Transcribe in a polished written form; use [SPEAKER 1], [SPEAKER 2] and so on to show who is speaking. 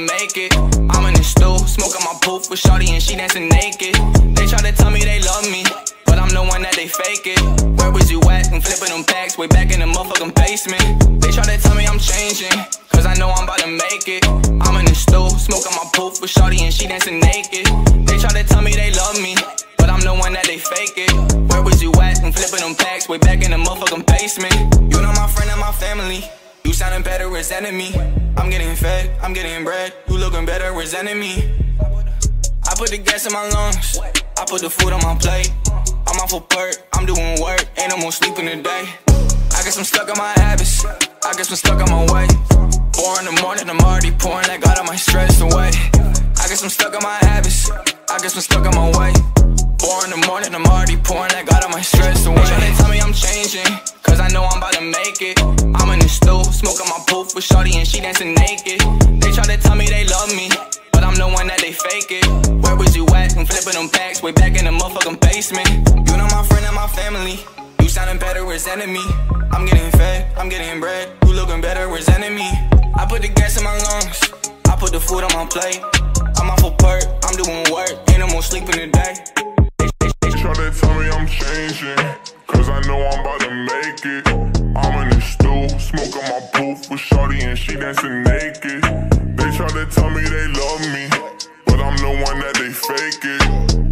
[SPEAKER 1] make it. I'm in the stool, smoking my poof with shawty and she dancing naked. They try to tell me they love me, but I'm the one that they fake it. Where was you at when flipping them packs way back in the motherfucking basement? They try to tell me I'm changing, cause I know I'm about to make it. I'm in the stool, smoking my poof with shawty and she dancing naked. They try to tell me they love me, but I'm the one that they fake it. Where was you at when flipping them packs way back in the motherfucking basement? You know my friend and my family, you sounding better resenting me. I'm getting fed, I'm getting bread, you looking better resenting me. I put the gas in my lungs, I put the food on my plate. I'm off of perk, I'm doing work, ain't no more sleeping today. I guess I'm stuck in my habits, I guess I'm stuck on my way. 4 in the morning, I'm already pouring like all of my stress away. I guess I'm stuck in my habits, I guess I'm stuck on my way. 4 in the morning, I'm already pouring like all of my stress away. They try to tell me I'm changing, cause I know I'm about to make it. I'm in the stool, smoking my poof with shawty and she dancing naked. They try to tell me they love me, but I'm the one that they fake it. Where was you at when flipping them packs way back in the motherfucking basement? You know my friend and my family, you sounding better resenting me. I'm getting fed, I'm getting bread, you looking better resenting me. I put the gas in my lungs, I put the food on my plate. I'm off of perk, I'm doing work, ain't no more sleeping today.
[SPEAKER 2] Try to tell me I'm changing, cause I know I'm about to make it. I'm in the stool, smoking my poof with shawty and she dancing naked. They try to tell me they love me, but I'm the one that they fake it.